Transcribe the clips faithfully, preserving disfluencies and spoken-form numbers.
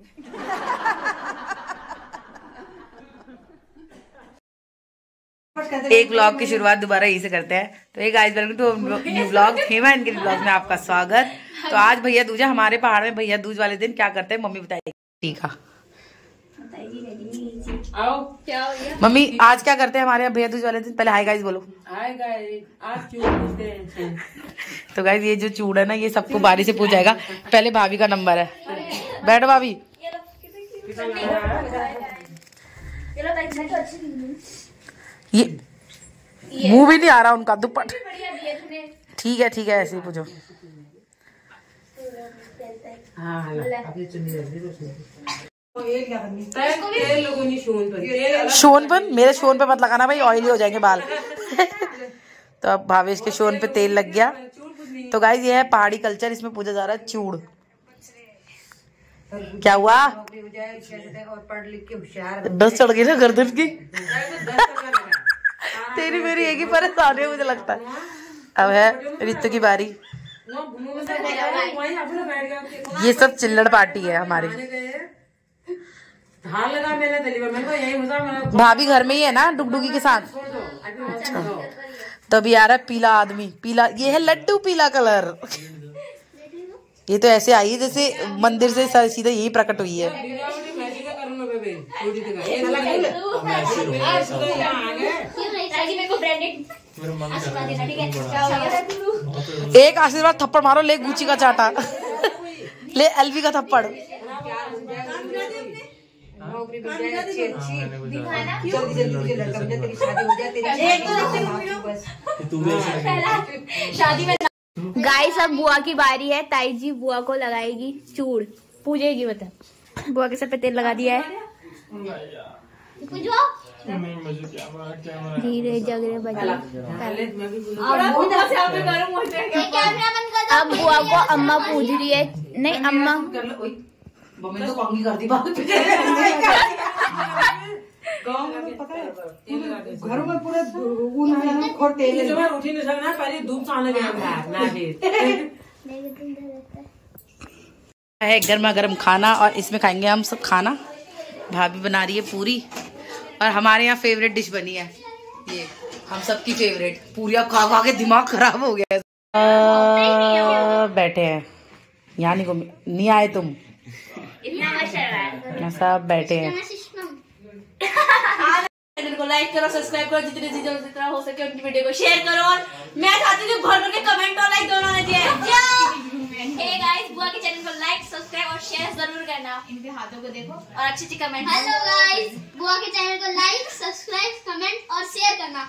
एक व्लॉग की शुरुआत दोबारा यहीं से करते हैं। तो एक guys welcome to new vlog, Hema इनके व्लॉग में आपका स्वागत। तो आज भैया दूज, हमारे पहाड़ में भैया दूज वाले दिन क्या करते हैं मम्मी बताइए। ठीक है मम्मी, आज क्या करते हैं हमारे यहाँ भैया दूज वाले दिन? पहले हाय गाइस बोलो। हाय गाइस, आज चूड़ हैं। तो गाइस ये जो चूड़ है ना, ये सबको बारी से पूछ जाएगा। पहले भाभी का नंबर है, बैठो भाभी। ये मुंह भी नहीं आ रहा उनका, दुपट। ठीक है ठीक है, ऐसे ही पूछो। शोन मेरे शोन पे मत लगाना भाई, ऑयली हो जाएंगे बाल। तो अब भावेश के शोन पे तेल लग गया। तो गाइस ये है पहाड़ी कल्चर, इसमें पूछा जा रहा है चूड़। क्या हुआ? दस चढ़ गई ना गर्दन की। तेरी मेरी एक ही परेशानी है मुझे लगता है। अब है रितु की बारी। ये सब चिल्लड़ पार्टी है हमारी। भाभी घर में ही है ना डुगडुगी के साथ। अच्छा, तभी आ रहा है पीला आदमी। पीला ये है लड्डू पीला कलर। ये तो ऐसे आई है जैसे मंदिर से सीधा यही प्रकट हुई है। एक आशीर्वाद थप्पड़ मारो, ले गुची का चाटा, ले एलवी का थप्पड़। गाइस अब बुआ की बारी है। ताई जी बुआ को लगाएगी चूड़, पूजेगी। बता, बुआ के सर पे तेल लगा दिया है। धीरे जगरे बजे। अब बुआ को अम्मा पूज रही है। नहीं अम्मा घरों में पूरा उठी नहीं सकना, पहले धूप आने है गर्मा गर्म खाना, और इसमें खाएंगे हम सब खाना। भाभी बना रही है पूरी, और हमारे यहाँ फेवरेट डिश बनी है ये, हम सबकी फेवरेट। पूरियाँ खा खा के दिमाग खराब हो गया। आ, बैठे हैं यहाँ, नहीं नहीं आए तुम, सब बैठे हैं। चैनल को लाइक करो, सब्सक्राइब करो, जितने जितने जितना हो सके उनकी वीडियो को शेयर करो। और मैं चाहती हूँ भर भर के कमेंट और लाइक दोनों होने चाहिए। हे गाइस, बुआ के चैनल को लाइक सब्सक्राइब और शेयर जरूर करना। इनके हाथों को देखो और अच्छी अच्छी कमेंट। हेलो गाइस, बुआ के चैनल को लाइक सब्सक्राइब कमेंट और शेयर करना।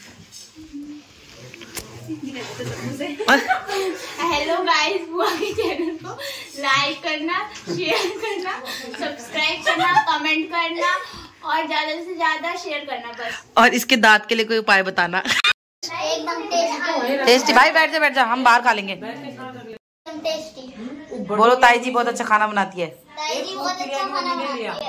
हेलो गाइस, बुआ के चैनल को लाइक करना, शेयर करना, सब्सक्राइब करना, कमेंट करना और ज्यादा से ज्यादा शेयर करना बस। और इसके दांत के लिए कोई उपाय बताना। एकदम टेस्टी टेस्टी। भाई बैठ जा बैठ जा, हम बाहर खा लेंगे। एकदम टेस्टी। बोलो ताई जी बहुत अच्छा खाना बनाती है। ताई जी बहुत अच्छा खाना बनाती है।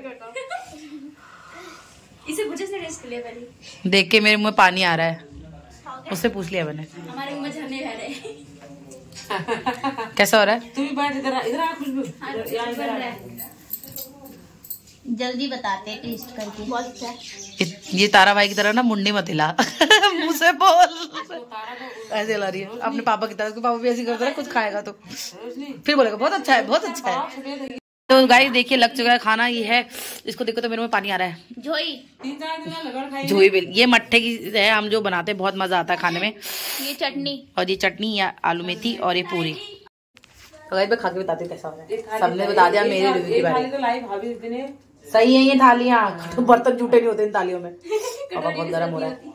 इसे मुझे से टेस्ट लिया पहले। देख के मेरे मुंह में पानी आ रहा है, उससे पूछ लिया मैंने। हमारे मुंह में झरने बह रहे हैं। कैसा हो रहा है? तू भी बैठ, इधर इधर आ खुशबू। जल्दी बताते हैं टेस्ट करके। बहुत अच्छा है। ये तारा भाई की तरह ना मुंडी मत हिला। मुंह से बोल। ऐसे हिला रही है अपने पापा की तरह। पापा भी ऐसे करते हैं, कुछ खाएगा तो फिर बोलेगा बहुत अच्छा है, बहुत अच्छा है। तो गाइस देखिए लग चुका है खाना। ये है, इसको देखो तो मेरे में पानी आ रहा है। जोई तीन चार दिन लगा खाई। जोई बिल, ये मट्ठे की है, हम जो बनाते हैं, बहुत मजा आता है खाने में। ये चटनी, और ये चटनी या आलू मेथी, और ये पूरी। तो गाइस मैं खा के बताती हूँ कैसा हो रहा है। सबने बता दिया मेरे रिव्यू के बारे में। सही है ये थालियाँ, बर्तन जूठे नहीं होते इन थालियों में। पापा बहुत गर्म हो रहा है।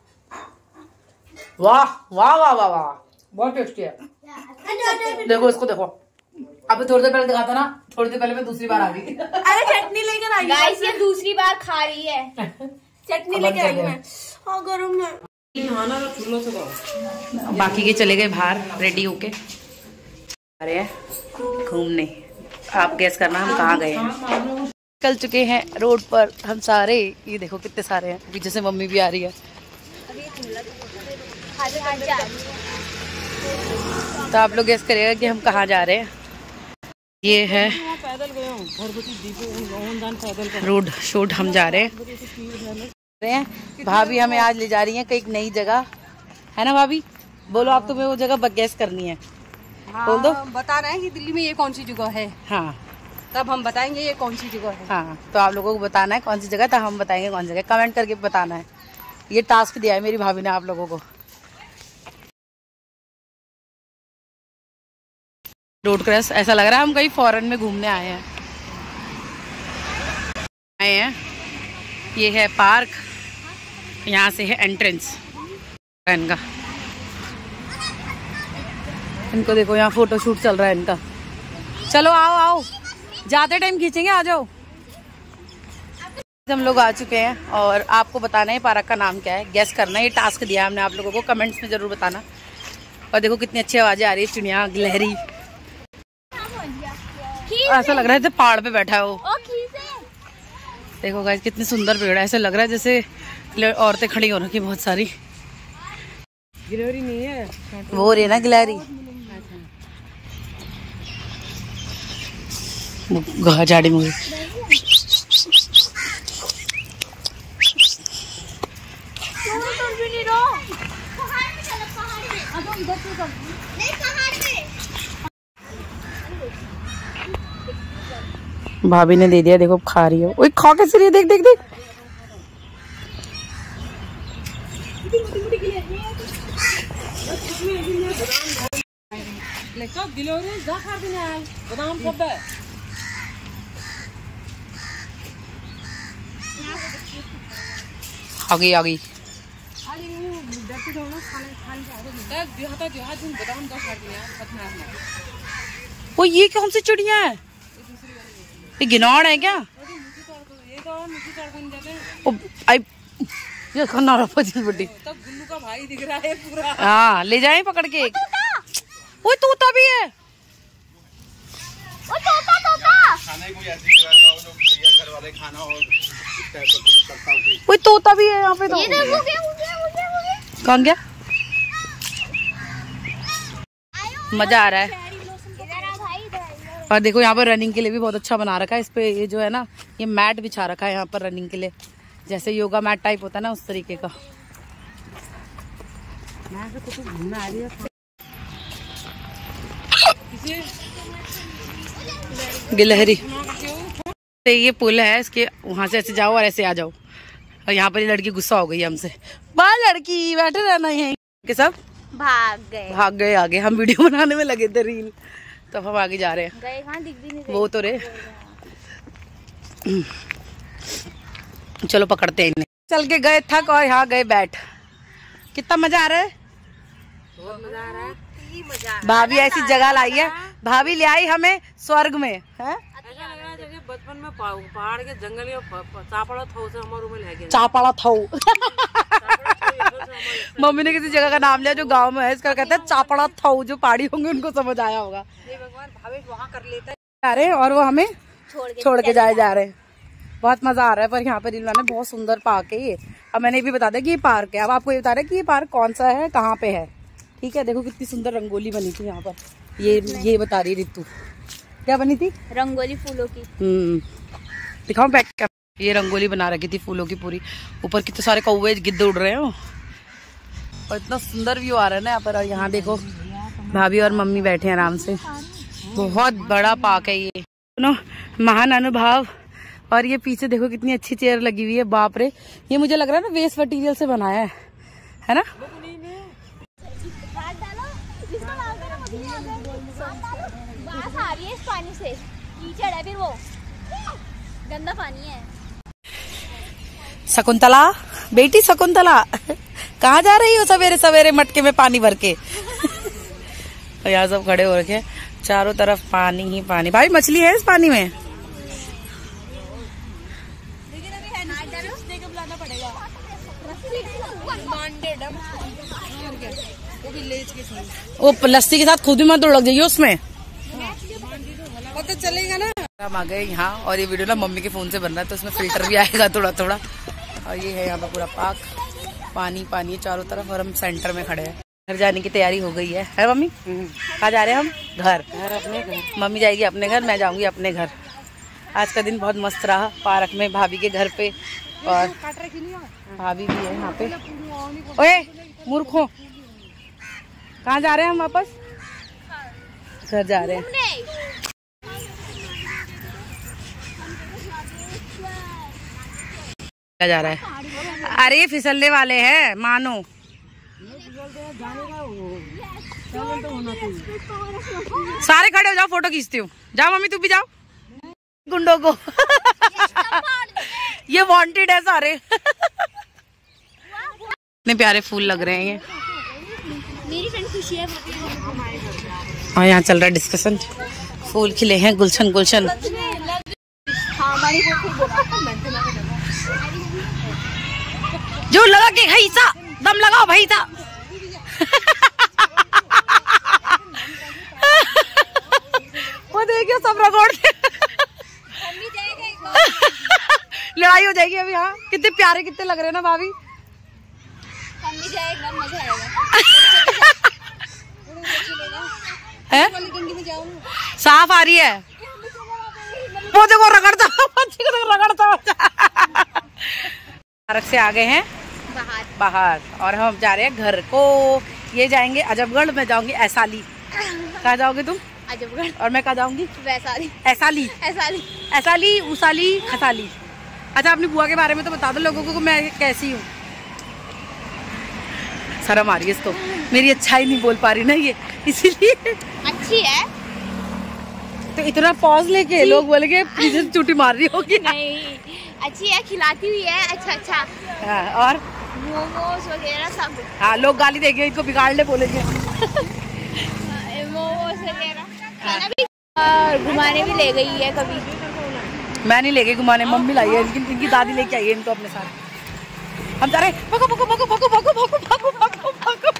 वाह वाह वाह वाह वाह, बहुत टेस्टी है। देखो इसको देखो, अभी थोड़ी देर पहले दिखाता ना, थोड़ी देर पहले मैं दूसरी बार आ गई। अरे चटनी लेकर आई। गाइस ये दूसरी बार खा रही है। चटनी लेकर आई मैं। हाँ गरम है। बाकी के चले गए बाहर रेडी होके, अरे घूमने। आप गैस करना हम कहाँ गए हैं। निकल चुके हैं रोड पर हम सारे। ये देखो कितने सारे हैं, पीछे से मम्मी भी आ रही है। तो आप लोग गैस करिएगा कि हम कहाँ जा रहे हैं। ये है पैदल गए हूँ पैदल रोड शूट, हम जा रहे हैं। भाभी हमें आज ले जा रही है कई नई जगह, है ना भाभी? बोलो, आप तुम्हें वो जगह गैस करनी है। हाँ, बोल दो। हम बता रहे हैं कि दिल्ली में ये कौन सी जगह है, हाँ तब हम बताएंगे ये कौन सी जगह है। हाँ, तो आप लोगों को बताना है कौन सी जगह, तब हम बताएंगे कौन सी जगह। कमेंट करके बताना है। ये टास्क दिया है मेरी भाभी ने आप लोगों को। रोड क्रॉस, ऐसा लग रहा है हम कहीं फॉरेन में घूमने आए हैं आए हैं ये है पार्क, यहाँ से है एंट्रेंस इनका। इनको देखो, यहाँ फोटो शूट चल रहा है इनका। चलो आओ आओ, जाते टाइम खींचेंगे, आ जाओ। हम लोग आ चुके हैं और आपको बताना है पार्क का नाम क्या है, गैस करना है। ये टास्क दिया हमने आप लोगों को, कमेंट्स में जरूर बताना। और देखो कितनी अच्छी आवाजें आ रही है, चिड़िया गिलहरी। ऐसा लग रहा है जैसे पहाड़ पे बैठा है वो। देखो गाइस कितनी सुंदर पेड़ है, ऐसा लग रहा है जैसे औरतें खड़ी हो रखी बहुत सारी। गिलहरी नहीं है वो रे ना गिलहरी, झाड़ी मुझे। भाभी ने दे दिया, देखो खा रही हो। ओए खा कैसे रही है, देख देख देख। गिलहरी जा खा देना है, बादाम कब है? आ गई आ गई। वो ये कौन सी चिड़िया है? ये गिनौर है क्या? ओ, आई, ये खन्ना पची बड़ी। तब गुल्लू का भाई दिख रहा है पूरा। हाँ, ले जाएं पकड़ के। वो तोता भी है। ओ तोता तोता खाने को ऐसी जगह हो जो घर वाले खाना हो इस टाइप का कुछ करता हो। कोई तोता भी है यहाँ पे। तो ये देखो, हो गया हो गया हो गया हो गया। कौन गया? मजा आ रहा है। और देखो यहाँ पर रनिंग के लिए भी बहुत अच्छा बना रखा है। इस पे ये जो है ना, ये मैट बिछा रखा है यहाँ पर रनिंग के लिए, जैसे योगा मैट टाइप होता है ना, उस तरीके का। गिलहरी, ये पुल है, इसके वहां से ऐसे जाओ और ऐसे आ जाओ। और यहाँ पर ये लड़की गुस्सा हो गई हमसे। बा लड़की बैठे रहना है के सब भाग गए भाग गए आगे। हम वीडियो बनाने में लगे थे रील, तो हम आगे जा रहे हैं। गए कहाँ, दिख भी नहीं रहे। वो तो रे, चलो पकड़ते हैं इन्हें। चल के गए थक और यहाँ गए बैठ। कितना मजा आ रहा है, मजा आ रहा है। भाभी ऐसी जगह लाई है, भाभी ले आई हमें स्वर्ग में है। ऐसा लग रहा है जैसे बचपन में पहाड़ के जंगल में चापड़ा था से हमारे रूम में ले गए। चापड़ा था। मम्मी ने किसी जगह का नाम लिया जो गांव में है, इसका कहते हैं चापड़ा था। जो पहाड़ी होंगे उनको समझ आया होगा। भगवान भावेश वहाँ कर लेता है, जा रहे हैं और वो हमें छोड़ के छोड़ के जाए जा रहे हैं। बहुत मजा आ रहा है। पर यहाँ पर रील में बहुत सुंदर पार्क है ये। अब मैंने ये भी बता दिया कि ये पार्क है। अब आपको ये बता रहे कि ये पार्क कौन सा है, कहाँ पे है। ठीक है, देखो कितनी सुंदर रंगोली बनी थी यहाँ पर। ये ये बता रही रितु, क्या बनी थी? रंगोली फूलों की। हम्म, दिखाओ बैठ के। ये रंगोली बना रखी थी फूलों की पूरी। ऊपर कितने सारे कौवे गिद्ध उड़ रहे हो और इतना सुंदर व्यू आ रहा है ना यहाँ पर। और यहाँ देखो भाभी और मम्मी बैठे हैं आराम से। बहुत बड़ा पार्क है ये, नो महान अनुभव। और ये पीछे देखो कितनी अच्छी चेयर लगी हुई है। बाप रे, ये मुझे लग रहा है ना वेस्ट मटेरियल से बनाया है, है ना? बास आ रही है इस पानी से, कीचड़ है, फिर वो गंदा पानी है। शकुंतला, बेटी शकुंतला, कहाँ जा रही हो सवेरे सवेरे मटके में पानी भर के? और यहाँ सब खड़े हो रखे, चारों तरफ पानी ही पानी। भाई मछली है इस पानी में? वो लस्सी के साथ खुद भी मत लग जाइए उसमें, पता चलेगा ना। हम आ गए यहाँ और ये वीडियो ना मम्मी के फोन से बन रहा है, तो उसमें फिल्टर भी आएगा थोड़ा थोड़ा। और ये है यहाँ पर पूरा पार्क, पानी पानी है चारों तरफ और हम सेंटर में खड़े हैं। घर जाने की तैयारी हो गई है, है मम्मी? कहाँ जा रहे हैं हम? घर। घर अपने घर। मम्मी जाएगी अपने घर, मैं जाऊंगी अपने घर। आज का दिन बहुत मस्त रहा पार्क में भाभी के घर पे, और भाभी भी है यहाँ पे। ओए मूर्खों, कहाँ जा रहे हैं हम? वापस घर जा रहे हैं। क्या जा रहा है? अरे फिसलने वाले हैं मानो। सारे खड़े हो जाओ, फोटो खींचती हूँ। जाओ मम्मी, तू भी जाओ। गुंडों को ये वांटेड है सारे। इतने प्यारे फूल लग रहे हैं ये। मेरी फ्रेंड खुशी है। और यहाँ चल रहा है डिस्कशन। फूल खिले हैं, गुलशन गुलशन। जो लगा के भाई सा दम लगाओ भाई सा। वो देखिए सब रगड़ते। लड़ाई हो जाएगी अभी। हाँ कितने प्यारे कितने लग रहे हैं ना भाभी। है? साफ आ रही है। वो देखो रगड़ता रगड़ता। पार्क से आ गए हैं बाहर बाहर और हम जा रहे हैं घर को। ये जाएंगे अजबगढ़, मैं जाऊंगी ऐसाली। कहाँ जाओगे तुम? अजबगढ़। और मैं कहाँ जाऊंगी? वैसाली। ऐसाली ऐसाली ऐसाली उसाली खसाली। अच्छा अपनी बुआ के बारे में तो बता दो लोगों को मैं कैसी हूँ। शर्म आ रही है इसको, मेरी अच्छाई नहीं बोल पा रही ना ये, इसीलिए। अच्छी है तो इतना पॉज लेके लोग बोलेंगे पीछे से चूटी मार रही होगी। नहीं अच्छी है, खिलाती हुई है। अच्छा अच्छा। हाँ, और मोमोज वगैरह सब। हाँ लोग गाली देंगे, इनको बिगाड़ ले बोलेंगे। मोमोज वगैरह खाना भी और घुमाने भी ले गई है कभी। मैं नहीं ले गई घुमाने, मम्मी लाई है, लेकिन इनकी दादी लेके आई है इनको अपने साथ। हम जा रहे हैं। भगो भगो भगो भगो भगो भगो भगो भगो भगो।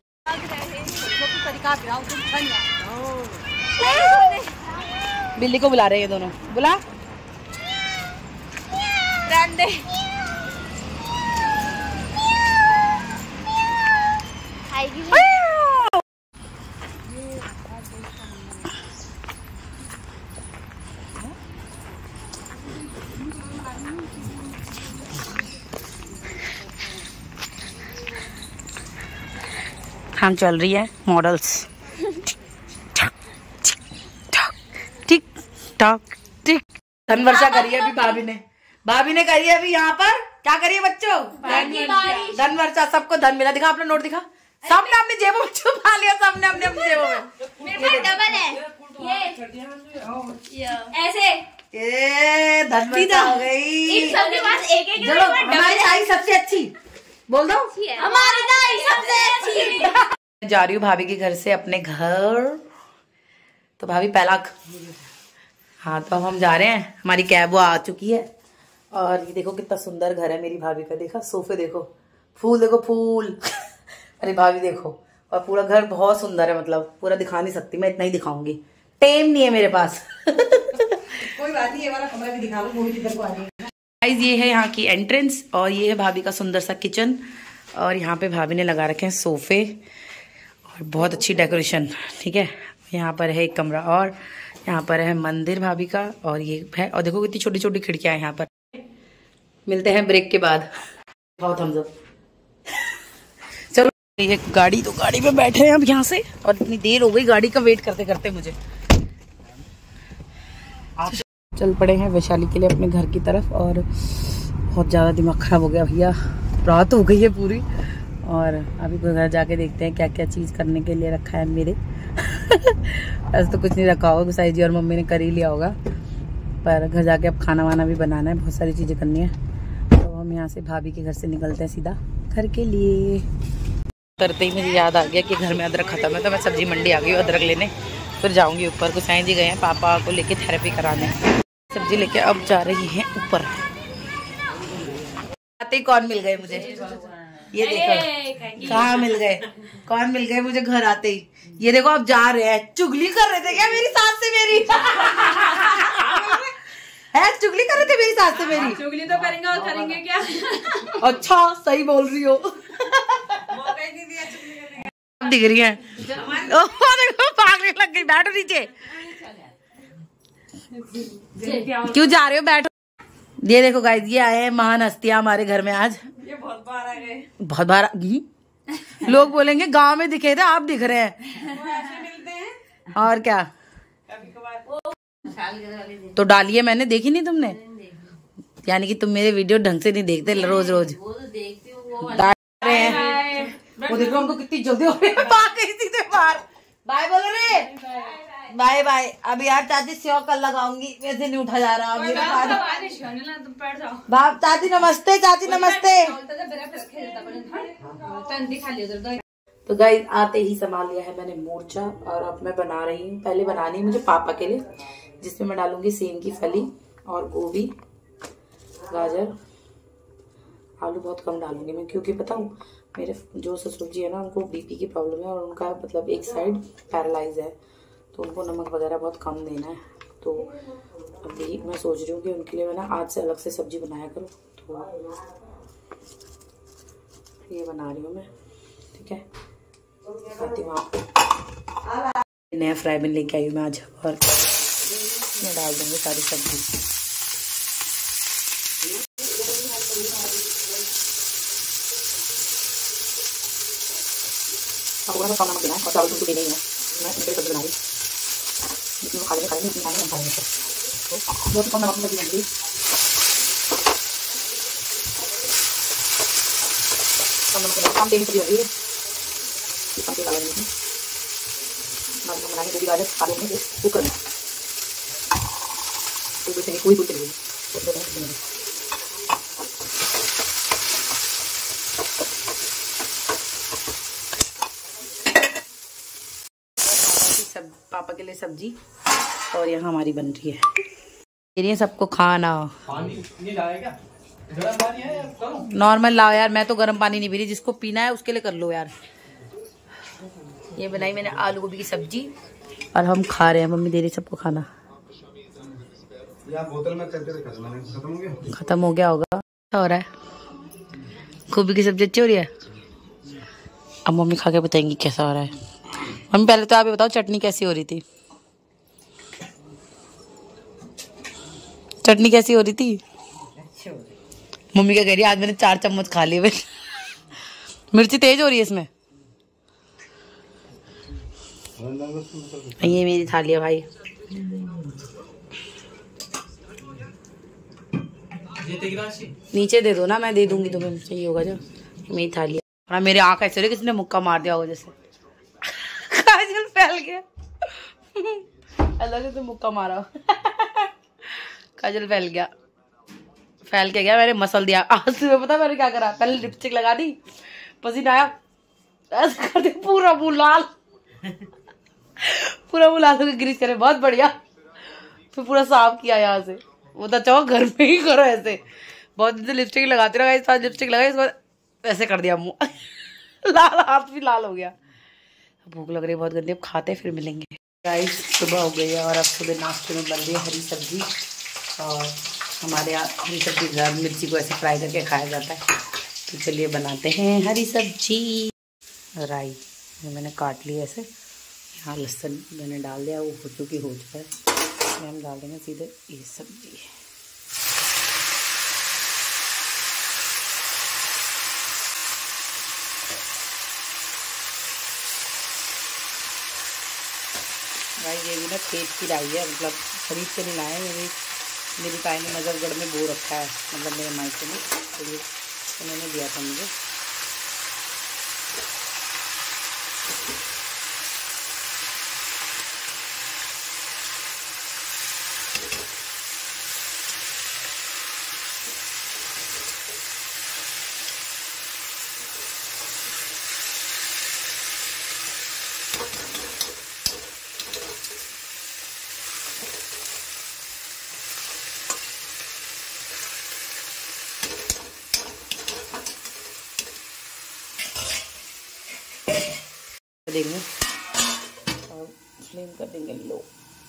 बिल्ली को बुला रहे हैं ये दोनों। बुला आएगी। हम चल रही है मॉडल्स। Tick tock tick. धन वर्षा करी है अभी भाभी ने। भाभी ने करी है अभी यहाँ पर। क्या करिए बच्चों? धन वर्षा। सबको धन मिला। दिखा अपना नोट दिखा। सबने अपनी जेबों में छुपा लिया, सबने अपने अपनी जेबों में। मेरे पास डबल है ये ऐसे। ये धन वर्षा हो गई। इन सबके पास एक एक चलो हमारी आई सबसे अच्छी बोल दो। हमारी दाई सबसे अच्छी। जा रही हूँ भाभी के घर से अपने घर। तो भाभी पहला हाँ तो हम जा रहे हैं। हमारी कैब वो आ चुकी है। और ये देखो कितना सुंदर घर है मेरी भाभी का। देखा सोफे देखो, फूल देखो फूल। अरे भाभी देखो, और पूरा घर बहुत सुंदर है। मतलब पूरा दिखा नहीं सकती मैं, इतना ही दिखाऊंगी। टेम नहीं है मेरे पास। कोई बात नहीं, ये वाला कमरा भी दिखा लो। मूवी किधर को आ रही है। गाइस ये है यहाँ की एंट्रेंस और ये है भाभी का सुंदर सा किचन। और यहाँ पे भाभी ने लगा रखे हैं सोफे और बहुत अच्छी डेकोरेशन। ठीक है, यहाँ पर है एक कमरा और यहाँ पर है मंदिर भाभी का। और ये है, और देखो कितनी छोटी छोटी खिड़कियां हैं यहाँ पर। मिलते हैं ब्रेक के बाद। बहुत हम सब चलो ये गाड़ी, तो गाड़ी में बैठे हैं अब यहाँ से। और इतनी देर हो गई गाड़ी का वेट करते करते मुझे। चल पड़े हैं वैशाली के लिए अपने घर की तरफ। और बहुत ज़्यादा दिमाग खराब हो गया भैया, रात हो गई है पूरी। और अभी घर जाके देखते हैं क्या क्या चीज़ करने के लिए रखा है मेरे। ऐसे तो कुछ नहीं रखा होगा, गुसाई जी और मम्मी ने कर ही लिया होगा। पर घर जाके अब खाना वाना भी बनाना है, बहुत सारी चीज़ें करनी है। तो हम यहाँ से भाभी के घर से निकलते हैं सीधा घर के लिए। उतरते ही मुझे याद आ गया कि घर में अदरक खत्म है, तो मैं सब्जी मंडी आ गई अदरक लेने। फिर जाऊँगी ऊपर। गुसाई जी गए हैं पापा को लेके थेरेपी कराने। सब्जी लेके अब जा रही हैं ऊपर। आते ही कौन मिल गए मुझे, ये देखो कहाँ मिल गए, कौन मिल गए मुझे घर आते ही। ये देखो अब जा रहे हैं। चुगली कर रहे थे क्या मेरी सास से मेरी? है चुगली कर रहे थे मेरी सास से मेरी? चुगली तो करेंगे और करेंगे क्या। अच्छा सही बोल रही हो। दिख रही है। देखो भागने लग गई। बैठो नीचे। क्यों जा रहे हो? बैठो। ये देखो गाइस, ये आए हैं महान हस्तियां हमारे घर में आज। ये बहुत बार आ गए। बहुत बार लोग बोलेंगे गांव में दिखे थे, आप दिख रहे हैं। वो ऐसे मिलते हैं और क्या। कभी कभार। तो डालिए, मैंने देखी नहीं तुमने? यानी कि तुम मेरे वीडियो ढंग से नहीं देखते रोज रोज। डाल रहे हैं। वो देखो हमको कितनी जल्दी हो रही है। बाय बोलो रे। Bye bye. अब यार चाची सेव कल लगाऊंगी, वैसे नहीं उठा जा रहा। बाप चाची नमस्ते। चाची नमस्ते। तो गाइस आते ही संभाल लिया है मैंने मोर्चा और अब मैं बना रही हूँ। पहले बनानी है मुझे पापा के लिए, जिसमें मैं डालूंगी सेम की फली और गोभी, गाजर, आलू बहुत कम डालूंगी मैं, क्योंकि पता हूँ मेरे जो ससुर जी है ना, उनको बीपी की प्रॉब्लम है और उनका मतलब एक साइड पैरालाइज है, तो उनको नमक वगैरह बहुत कम देना है। तो अभी मैं सोच रही हूँ कि उनके लिए मैं ना आज से अलग से सब्जी बनाया करूँ। तो ये बना रही हूँ मैं, ठीक है। आती हूँ आपको। नया फ्राई पैन लेके आई हूँ मैं आज और मैं डाल दूंगी सारी सब्जी। आपको कम नमक देना है और चावल तुमको देना ही है। मैं इनके सब्जी बना रही हूँ, खा लेंगे खा लेंगे इतनी खाएंगे हम खाएंगे। तो बहुत कम नमक में लगी कम नमक कम तेल की लगी है। कम तेल डाला है हम बनाने गोभी गाजर खा लेंगे कुकर में। तो से कोई कुछ नहीं सब पापा के लिए सब्जी और यहाँ हमारी बन रही है। ये सबको खाना। पानी नहीं लाएगा? गर्म पानी है या करूं? नॉर्मल लाओ यार, मैं तो गर्म पानी नहीं पी रही। जिसको पीना है उसके लिए कर लो यार। ये बनाई मैंने आलू गोभी की सब्जी और हम खा रहे हैं। मम्मी दे रही सबको खाना। यार बोतल में करके रखा था मैंने, खत्म हो गया। खत्म हो गया होगा। क्या हो रहा है? गोभी की सब्जी अच्छी हो रही है। अब मम्मी खा के बताएंगी कैसा हो रहा है। मम्मी पहले तो आप ये बताओ चटनी कैसी हो रही थी? चटनी कैसी हो रही थी? मम्मी क्या कह रही है? आज मैंने चार चम्मच खा लिए। मिर्ची तेज हो रही है इसमें। ये मेरी थाली है भाई। नीचे दे दो ना, मैं दे दूंगी तुम्हें, चाहिए होगा जो। मेरी थाली है। और मेरे आँख ऐसे हो रही किसने मुक्का मार दिया होगा जैसे। काजल फैल गया। अलग से मुक्का मारा। काजल फैल गया। फैल के गया, मैंने मसल दिया। आज तुम्हें पता मैंने क्या करा? पहले लिपस्टिक लगा दी, पसीना आया, ऐसे कर दिया पूरा मुंह लाल। पूरा मुंह लाल होकर ग्रीस करे, बहुत बढ़िया। फिर पूरा साफ किया यहाँ से। वो तो चाहो घर में ही करो ऐसे। बहुत दिन से लिपस्टिक लगाते रहा, इस बार लिपस्टिक लगाई, इस बार ऐसे कर दिया मुंह। लाल, हाथ भी लाल हो गया। भूख लग रही है बहुत गंदी। अब खाते फिर मिलेंगे। गाइस सुबह हो गई है और अब सुबह नाश्ते में बन रही है हरी सब्जी। और हमारे यहाँ हरी सब्जी ज़्यादा मिर्ची को ऐसे फ्राई करके खाया जाता है। तो चलिए बनाते हैं हरी सब्जी। राई ये मैंने काट ली ऐसे। यहाँ लहसुन मैंने डाल दिया, वो हो चुकी हो चुका है। हम डाल देंगे सीधे ये सब्जी। भाई ये भी ना खेत की लाई है, मतलब खरीद के नहीं लाए। मेरी मेरी ताई ने नजरगढ़ में बो रखा है, मतलब मेरे मायके में, तो ये उन्होंने दिया था मुझे। देंगे और फ्लेम कर देंगे लो।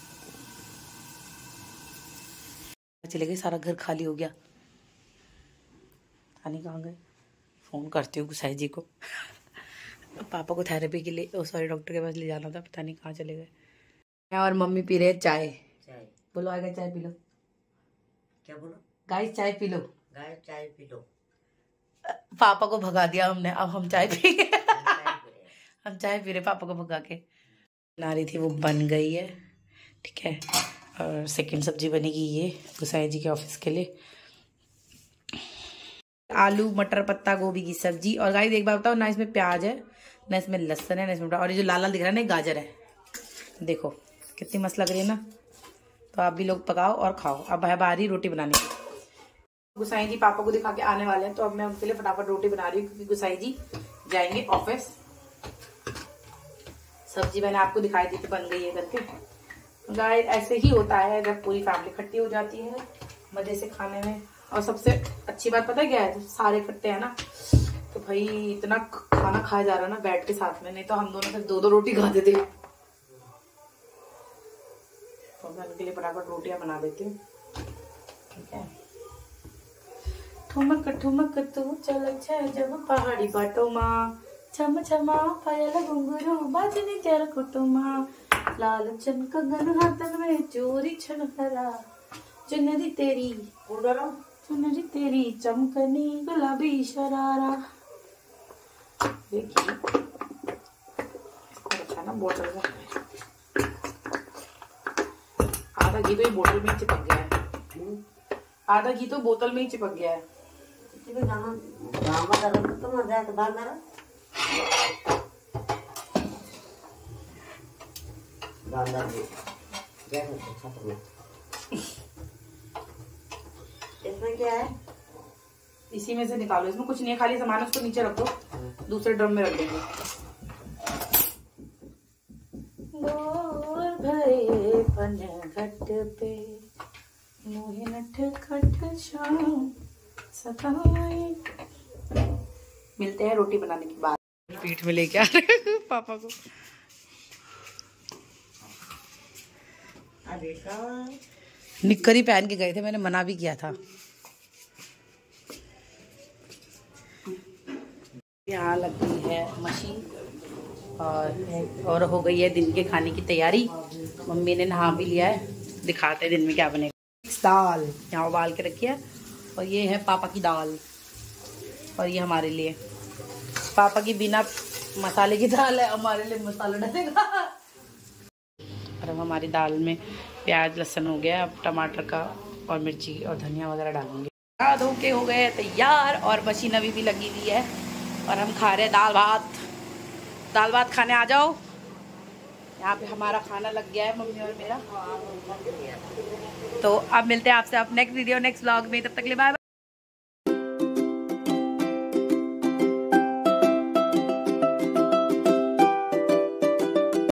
चले गए, सारा घर खाली हो गया। पानी कहाँ गए? फोन करती हूँ गुसाई जी को। पापा को थेरेपी के लिए, ओ सॉरी, डॉक्टर के पास ले जाना था, पता नहीं कहाँ चले गए। मैं और मम्मी पी रहे चाय। चाय बोलो आगे, चाय पी लो। क्या बोलो? गाइस चाय पी लो। गाय चाय पी लो। पापा को भगा दिया हमने, अब हम चाय पिएंगे। हम चाय पी रहे पापा को भगा के। बना रही थी वो बन गई है, ठीक है। और सेकंड सब्जी बनेगी ये गुसाई जी के ऑफिस के लिए, आलू मटर पत्ता गोभी की सब्जी। और गाइस एक बार बताओ, ना इसमें प्याज है, ना इसमें लहसुन है, ना इसमें, और ये जो लाल लाल दिख रहा है ना गाजर है। देखो कितनी मस्त लग रही है ना। तो आप भी लोग पकाओ और खाओ। अब है बारी रोटी बनाने की। गुसाई जी पापा को दिखा के आने वाले हैं, तो अब मैं उनके लिए फटाफट रोटी बना रही हूँ, क्योंकि गुसाई जी जाएंगे ऑफिस। सब्जी मैंने आपको दिखाई दी थी, बन गई है करके। गाइस ऐसे ही होता है जब पूरी फैमिली इकट्ठी हो जाती है, मजे से खाने में। और सबसे अच्छी बात पता है क्या है, जब सारे इकट्ठे हैं ना, तो भाई इतना खाना खाया जा रहा है ना बैठ के साथ में, नहीं तो हम दोनों सिर्फ दो दो रोटी खाते थे। तो मैं उनके लिए फटाफट रोटियां बना देती हूँ, ठीक है। ठुमक ठुमक तू चल जब पहाड़ी बाटो माँ, छम छमा पायल घुंघरू बाजनी चर कुटुमा, लाल चमक गन हाथन में चोरी छन हरा, चुनरी तेरी चुनरी तेरी चमकनी गुलाबी शरारा। देखिए इसको रखा ना बोतल में, आधा घी तो ये बोतल में ही चिपक गया है, आधा घी तो बोतल में ही चिपक गया है। इसमें क्या है? इसी में से निकालो, इसमें कुछ नहीं है, खाली सामान उसको नीचे रख दो, दूसरे ड्रम में रख देंगे। बोर भरे पन घट पे मोहे नठ खट शाम सताए। मिलते हैं रोटी बनाने के बाद। पीठ में लेके आ रहे पापा को। निक्कर ही पहन के गए थे, मैंने मना भी किया था। यहाँ लगी है मशीन और और हो गई है दिन के खाने की तैयारी। मम्मी ने नहा भी लिया है, दिखाते हैं दिन में क्या बनेगा। दाल यहाँ उबाल के रखी है, और ये है पापा की दाल, और ये हमारे लिए। पापा की बिना मसाले की दाल है, हमारे लिए मसाला डलेगा। और अब हमारी दाल में प्याज लहसुन हो गया, अब टमाटर का और मिर्ची और धनिया वगैरह डालेंगे। धो के हो गए तैयार, और मशीन अभी भी लगी हुई है, और हम खा रहे हैं दाल भात। दाल भात खाने आ जाओ। यहाँ पे हमारा खाना लग गया है, मम्मी और मेरा। तो अब मिलते हैं आपसे अब नेक्स्ट वीडियो नेक्स्ट व्लॉग में, तब तक के लिए बाय।